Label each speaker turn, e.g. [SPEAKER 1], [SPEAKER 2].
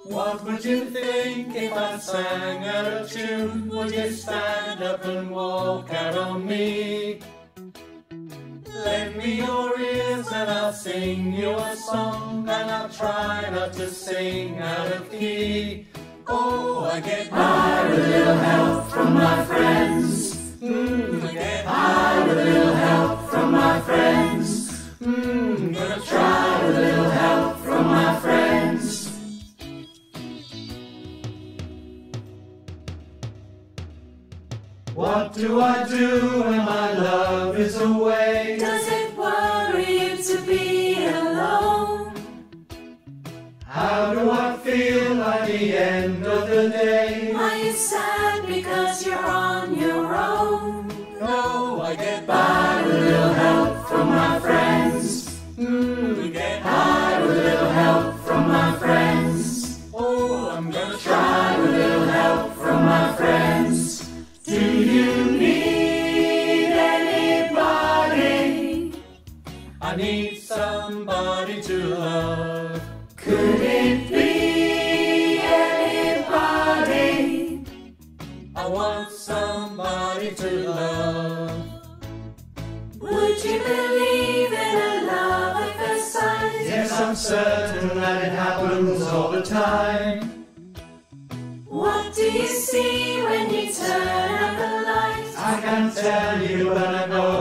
[SPEAKER 1] What would you think if I sang out of tune? Would you stand up and walk out on me? Lend me your ears and I'll sing you a song, and I'll try not to sing out of key. Oh, I get by with a little help from my friends. I get by with a little help from my friends. Gonna try with a little help from my friends. What do I do when my love is away?
[SPEAKER 2] Does it worry you to be alone?
[SPEAKER 1] How do I feel at the end of the day?
[SPEAKER 2] Are you sad because you're on your own?
[SPEAKER 1] No, I get by with a little help from my friends. Get by with a little help from my friends. Oh, I'm gonna try with a little help from my friends. Do you need anybody? I need somebody to love. Could it be anybody? I want somebody to love.
[SPEAKER 2] Would you believe in a love at first sight?
[SPEAKER 1] Yes, I'm certain that it happens all the time.
[SPEAKER 2] What do you see when you turn out the light?
[SPEAKER 1] I can't tell you, but I know